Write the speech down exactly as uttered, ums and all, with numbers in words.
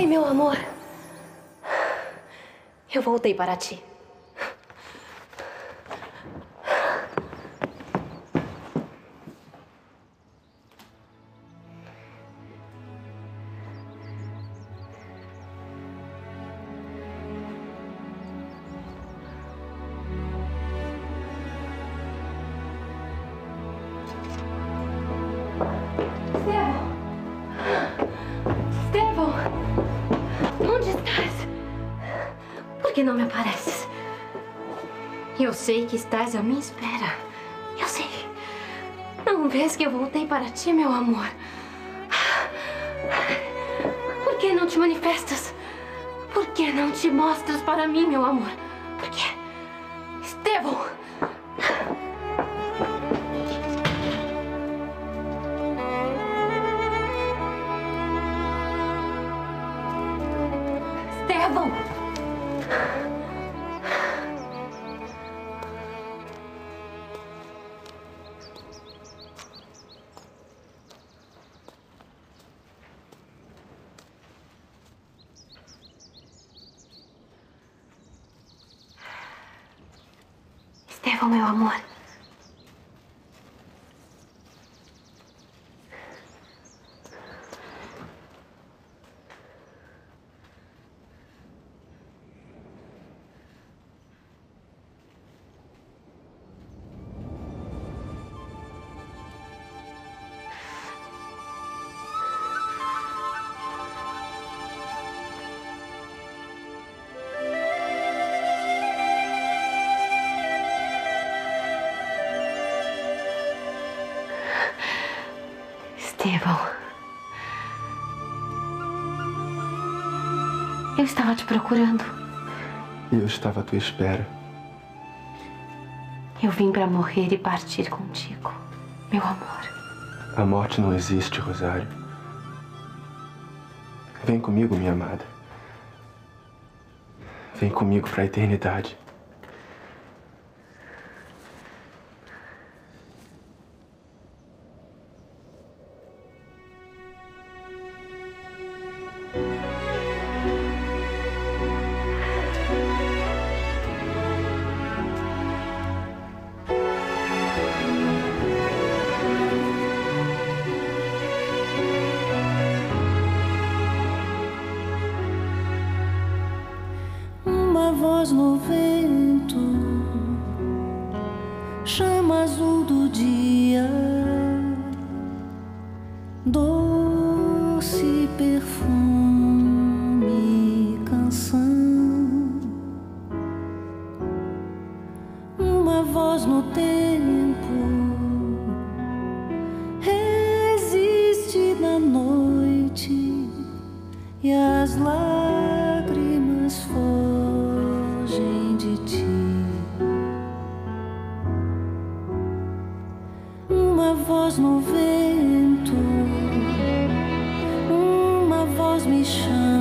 meu amor. Eu voltei para ti. Por que não me apareces? Eu sei que estás à minha espera. Eu sei. Não vês que eu voltei para ti, meu amor? Por que não te manifestas? Por que não te mostras para mim, meu amor? Por quê? Estevão! Estevão! Estevão, meu amor. Estevão, eu estava te procurando. E eu estava à tua espera. Eu vim para morrer e partir contigo, meu amor. A morte não existe, Rosário. Vem comigo, minha amada. Vem comigo para a eternidade. Voz no vento, chama azul do dia, doce perfume, canção. Uma voz no tempo resiste na noite e as lágrimas fogem de ti. Uma voz no vento, uma voz me chama.